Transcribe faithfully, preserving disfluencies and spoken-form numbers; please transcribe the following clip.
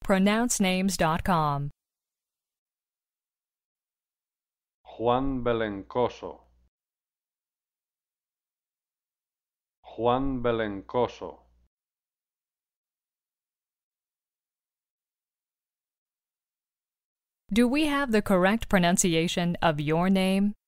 pronounce names dot com. Juan Belencoso. Juan Belencoso. Do we have the correct pronunciation of your name?